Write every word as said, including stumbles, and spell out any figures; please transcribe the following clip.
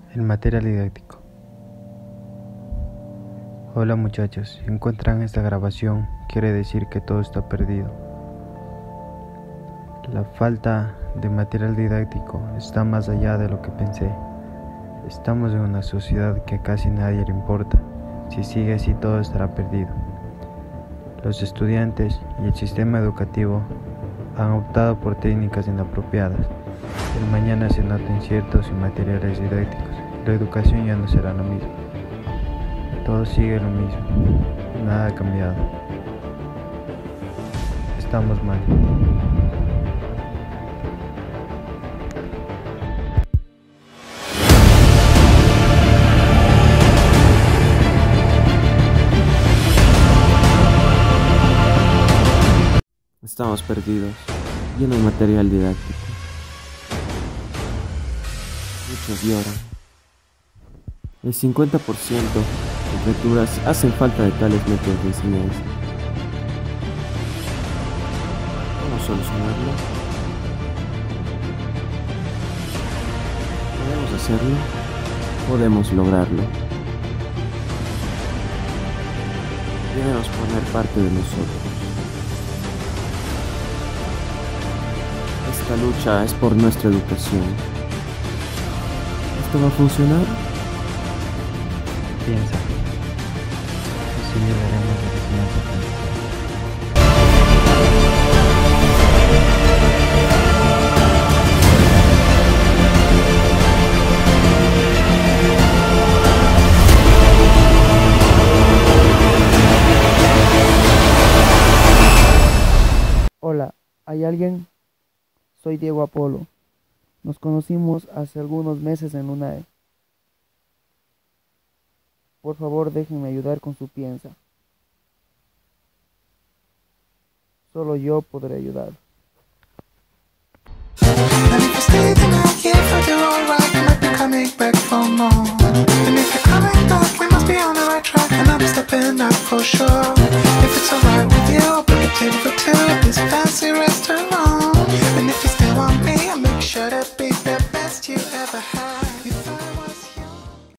El material didáctico. Hola muchachos, si encuentran esta grabación, quiere decir que todo está perdido. La falta de material didáctico está más allá de lo que pensé. Estamos en una sociedad que a casi nadie le importa. Si sigue así, todo estará perdido. Los estudiantes y el sistema educativo han optado por técnicas inapropiadas. El mañana se nota incierto sin materiales didácticos. La educación ya no será lo mismo. Todo sigue lo mismo. Nada ha cambiado. Estamos mal. Estamos perdidos, y no hay material didáctico. Muchos lloran. El cincuenta por ciento de lecturas hacen falta de tales métodos de enseñanza. ¿Cómo solucionarlo? ¿Podemos hacerlo? Podemos lograrlo. Debemos poner parte de nosotros. Esta lucha es por nuestra educación. ¿Esto va a funcionar? Piensa. Así llegaremos a la siguiente fase. Hola, ¿hay alguien? Soy Diego Apolo. Nos conocimos hace algunos meses en UNAE. Por favor, déjenme ayudar con su piensa. Solo yo podré ayudar. And if you're coming back, we must be on the right track, and I'm stepping up for sure.